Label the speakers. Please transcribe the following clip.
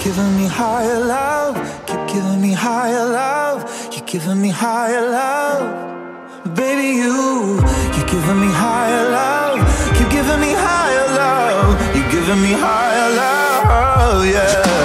Speaker 1: giving me higher love, keep giving me higher love, you're giving me higher love. Baby, you're giving me higher love, keep giving me higher love, you're giving me higher love, yeah.